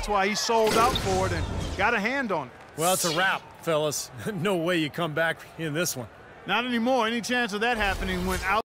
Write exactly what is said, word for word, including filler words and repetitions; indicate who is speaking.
Speaker 1: That's why he sold out for it and got a hand on it.
Speaker 2: Well, it's a wrap, fellas. No way you come back in this one.
Speaker 1: Not anymore. Any chance of that happening went out.